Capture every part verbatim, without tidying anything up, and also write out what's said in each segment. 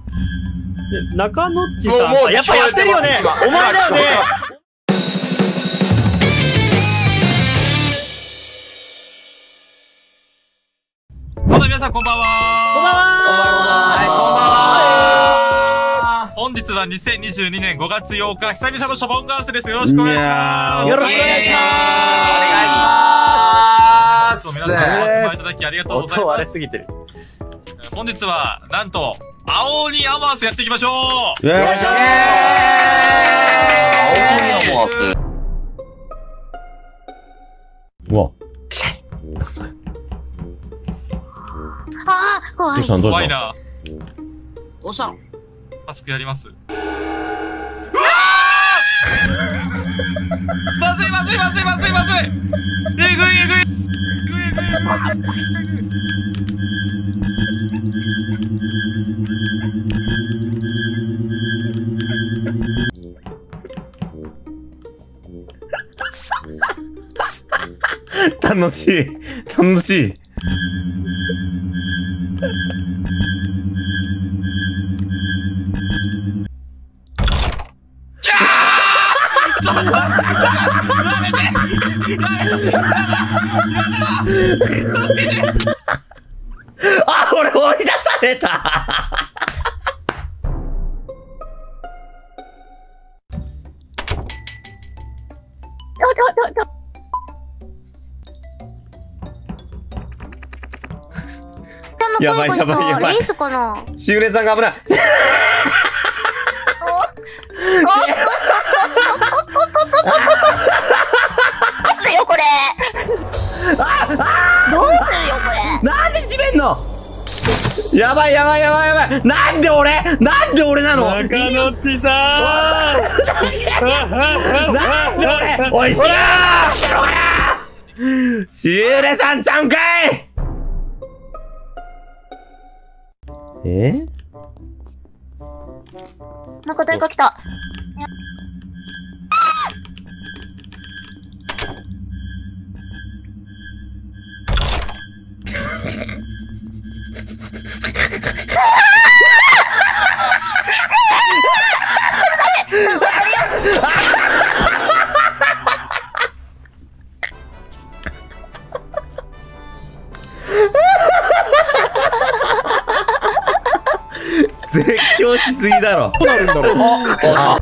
中野っちさん、やっぱやってるよね。お前だよね。 どうも皆さんこんばんは。 こんばんは。 はい、こんばんは。本日はにせんにじゅうにねんごがつようか、久々のショボンガースです。よろしくお願いします。 よろしくお願いします。 お願いします。皆さんお集まりいただきありがとうございます。 音割れすぎてる。 本日は、なんと、青鬼アマースやっていきましょう。 よいしょー。 青鬼アマース。 うわ。 ああ、怖い。 どうしたんどうしたん怖いな。 どうしたの？ タスクやります。うわーまずいまずいまずいまずいまずい。えぐいえぐい。えぐいえぐい。 楽しい。楽しい。 ちょっと待ってやめてやめてあ、俺追い出されたやばいやばいやばい。 レースかな。 しぐれさんが危ない。 どうするよこれ。どうするよこれ。 なんで閉めんの。やばいやばいやばいやばい。なんで俺なんで俺なの。 中野っちさん。 なんで俺。おいしいしぐれさんちゃうんかい。え？ なんか誰か来た。 絶叫しすぎだろ。 どうなるんだろう。あ、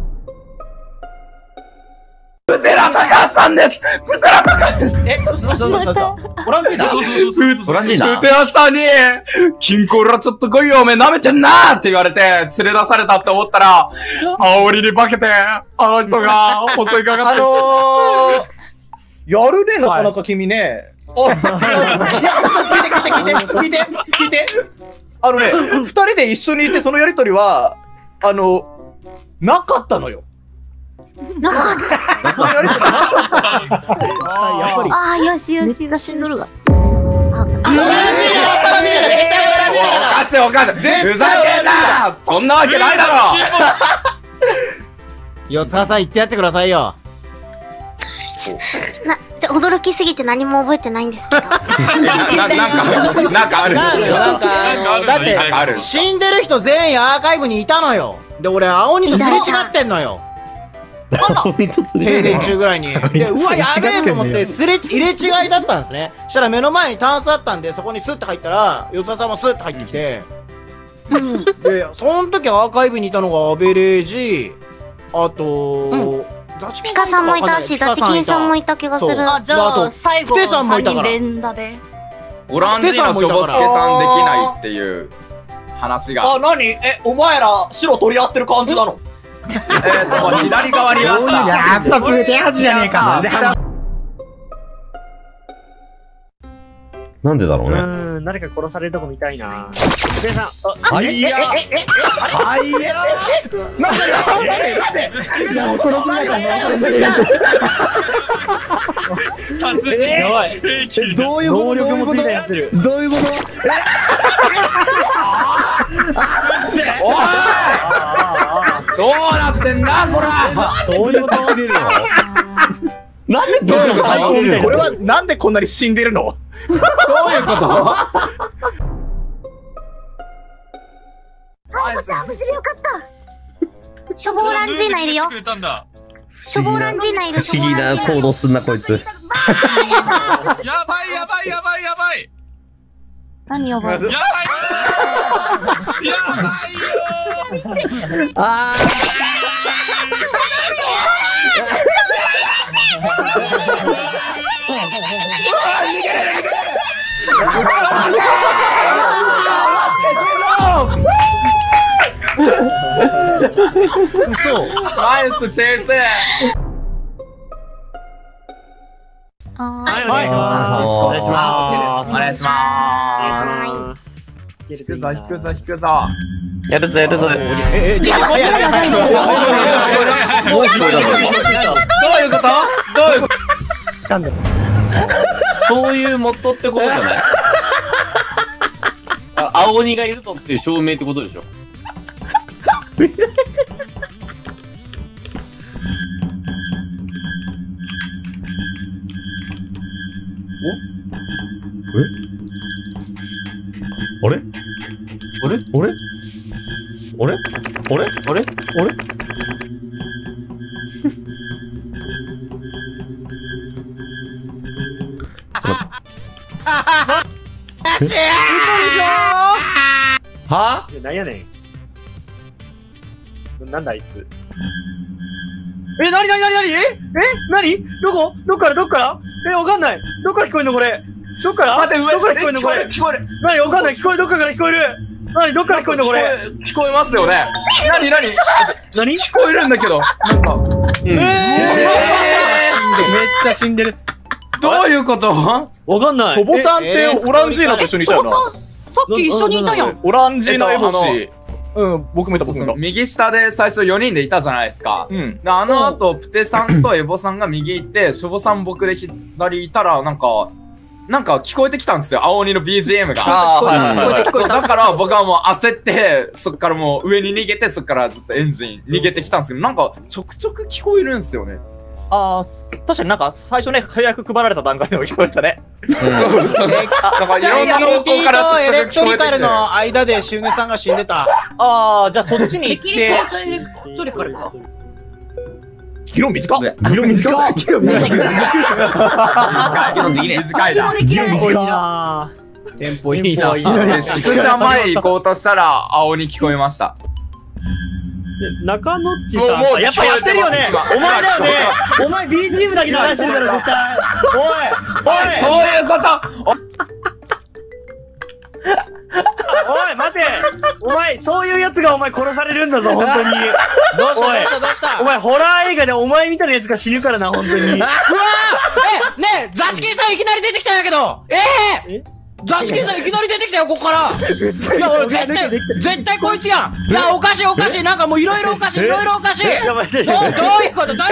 プテラ高橋さんです。プテラ高橋。 え、どうしたどうしたどうしたどうした。ボランティーだ。 そうそうそうそう。 トランジーナ。プテラさんに、金庫裏ちょっと来いよ、おめえ舐めてんなーって言われて、連れ出されたって思ったら、煽りに化けて、あの人が襲いかかって。 あのー、やるね、なかなか君ね。おい、いや、ちょっと聞いて聞いて聞いて聞いて聞いて聞いて。あのね、二人で一緒にいてそのやりとりは、あの、なかったのよ。 なんか。 そのやりとりなかった。 やっぱり。 ああ、よしよし。めっちゃしんどるが。 おかしいおかしい。ふざけんな。そんなわけないだろ。 四葉さん言ってやってくださいよ。 な、じゃ驚きすぎて何も覚えてないんですけど。 な、な、なんか、なんかある。 なんか、なんか、あの、だっなんかあるて、死んでる人全員アーカイブにいたのよ。で、俺、青鬼とすれ違ってんのよ。停電中ぐらいに。で、うわ、やべえと思って、すれ、入れ違いだったんですね。したら目の前にタンスあったんで、そこにスッて入ったら、四葉さんもスッて入ってきて。で、その時アーカイブにいたのがアベレージ、あと、ザチキピカさんもいたし、ザチキンさんもいた気がする。 あ、じゃあ、最後、さんにん連打で。 オランジーナしょぼすけさんできないっていう話が。 あ、なにえ、お前ら白取り合ってる感じなの。 えっと、左側にいました。 やっぱブーテハジじゃねえか。 なんでだろうね。 うん、誰か殺されるとこ見たいな。せいさん、 はいやはいやなんでなんでなんでその姿の殺人やばい。 兵器どういうことどういうことやってる。どういうことおいどうなってんだこれ。 そういうこと入れるの。なんでどういう最高みたいな。 これはなんでこんなに死んでるの。 どういうこと。 よかった。消防ランジーナいるよ。消防ランジーナいる。 不思議な行動すんな、こいつ。 やばいやばいやばいやばい。 何やばい。 やばいよー。やばいよー。 あー。 嘘。 ナイスチェイス。 ははい、お願いします。 お願いします。引くぞ引くぞ引くぞ。 やるぞやるぞ。 え、え、やばいやばいやばい。 どういうこと？どういうこと？ そういうモッドってことじゃない？あ、青鬼がいるぞっていう証明ってことでしょ。お？え？あれ？あれ？あれ？あれ？あれ？あれ？あれ？はぁ？ なんやねん。なんだあいつ。え、なになになになに？え？え？なに？どこ？どっからどっから？え、わかんない。どっから聞こえんのこれ。どっから？待って、どっから聞こえんのこれ。 聞こえる。 なにわかんない。聞こえる。どっから聞こえる。なにどっから聞こえんのこれ。 聞こえますよね。なになに？ なに？ 聞こえるんだけど。なんか。 えー、めっちゃ死んでる。 どういうこと？わかんない。 トボさんってオランジーナと一緒にいたよな。 さっき一緒にいたやん。 オランジーナエボシ。うん、僕もいた、僕もいた。 右下で最初よにんでいたじゃないですか。うん。で、あの後、プテさんとエボさんが右行って、ショボさん僕で左いたら、なんか、なんか聞こえてきたんですよ、青鬼の ビージーエム が。ああ、はいはいはい。だから僕はもう焦って、そっからもう上に逃げて、そっからずっとエンジン逃げてきたんですけど、なんかちょくちょく聞こえるんですよね。 ああ、確かになんか最初ね、早く配られた段階でも聞こえたね。 そうですね。なんかいろんな方向からちょくちょく聞こえてきて。 エレクトリカルの間でシュウネさんが死んでた。 ああ、じゃあそっちに行って。 エレクトリカルか。 議論短っ。 議論短っ。議論短い。 短いな。 議論短いな。 テンポいいな。 宿舎前行こうとしたら、青に聞こえました。 中野っちさん、やっぱやってるよね。お前だよね。お前 ビージーエム だけ流してるだろ絶対。おい、おい、 そういうこと。 おい、待て。お前そういうやつがお前殺されるんだぞ本当に。 どうしたどうしたどうした。 お前ホラー映画でお前みたいなやつが死ぬからな本当に。うわー。 え、ねえ、ザチキンさんいきなり出てきたんやけど。ええ。ザチキンさんいきなり出てきたよここから。いや俺絶対絶対こいつやん。いやおかしいおかしい、なんかもういろいろおかしいいろいろおかしい。どうどういうことどういうこと。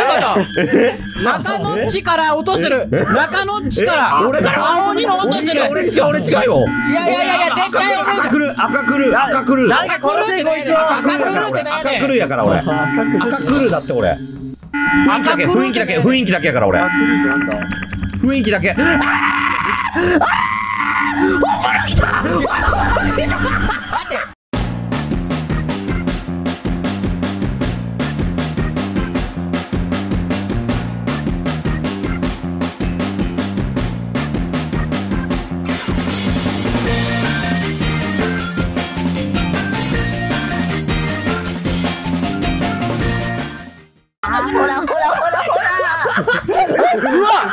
中野っちから落とせる。中野っちから俺から青鬼の落とせる。 俺違う俺違うよ。 いやいやいやいや絶対俺赤くる赤くる赤くる赤くるってねえ。赤くるってねえ。 赤くるやから俺。赤くるだって俺。赤くる雰囲気だけ雰囲気だけやから俺。雰囲気だけ。待って。 うわ